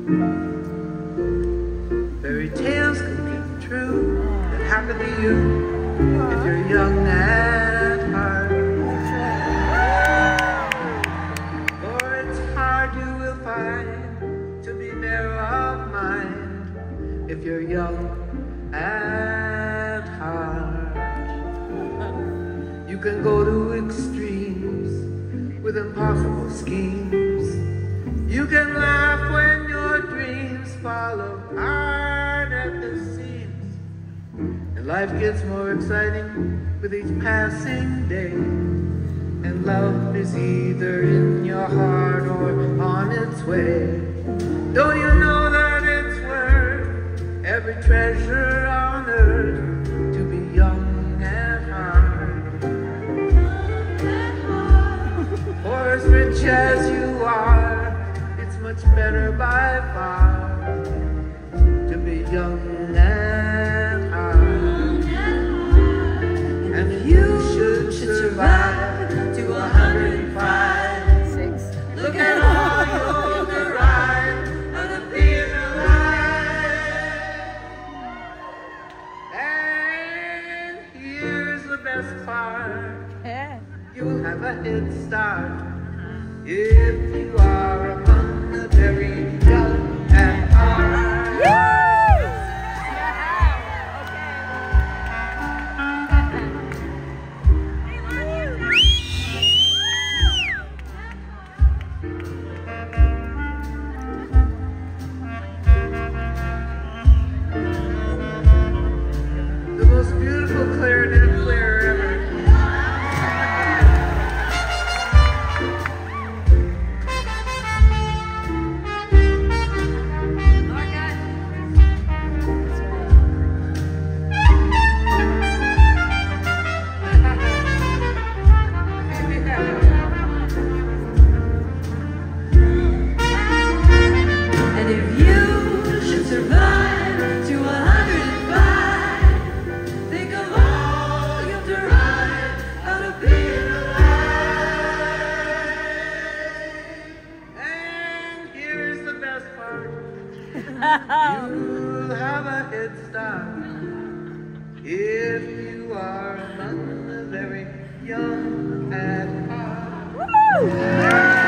Fairy tales can be true that happen to you if you're young at heart. For it's hard, you will find, to be narrow of mind if you're young at heart. You can go to extremes with impossible schemes. You can laugh when your dreams fall apart at the seams. And life gets more exciting with each passing day. And love is either in your heart or on its way. Don't you know that it's worth every treasure on earth to be young at heart? For as rich as you are, it's much better by far to be young at heart. And if you should survive to 105, look at all you'll derive out of being alive. And here's the best part, you'll have a head start if you are among the very young at heart. The most beautiful clarinet player ever. You'll have a head start if you are among the very young at heart.